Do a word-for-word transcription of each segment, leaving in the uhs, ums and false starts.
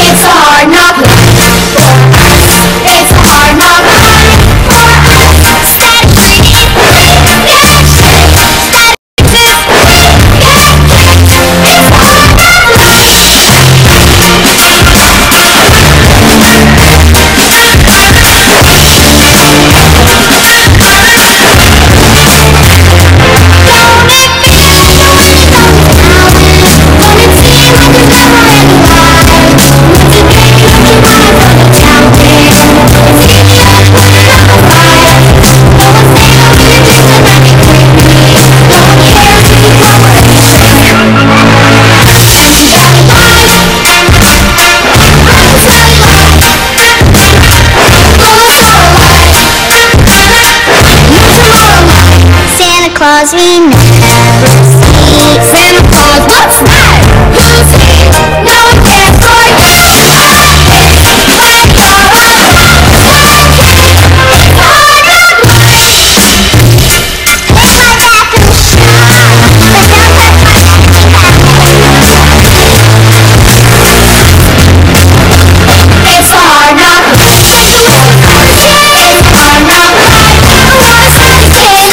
It's a hard knock life for us. It's a hard knock life for us. Set free, get straight, set exist, get kicked. It's a hard knock life. Claus we never see. Santa Claus, what's that? Who's he? No one cares for you. It's like you're alive. It's a hard knock life. It's like after a shot, but don't let my acting happen. It's a hard knock life. It's a hard knock life. What's that kid?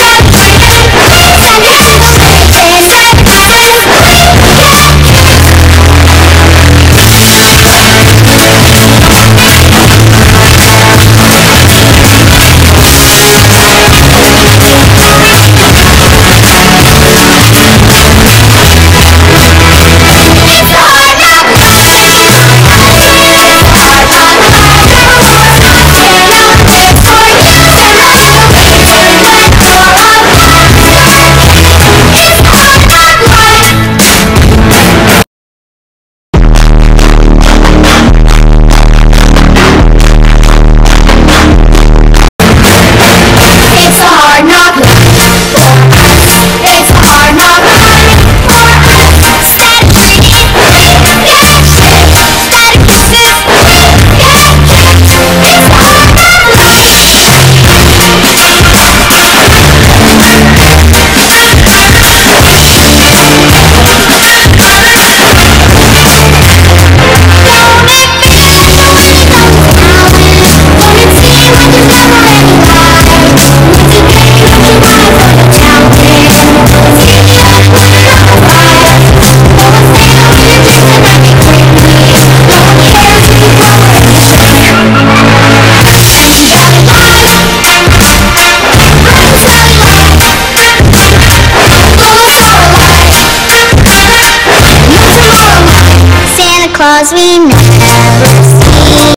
Claus we never see.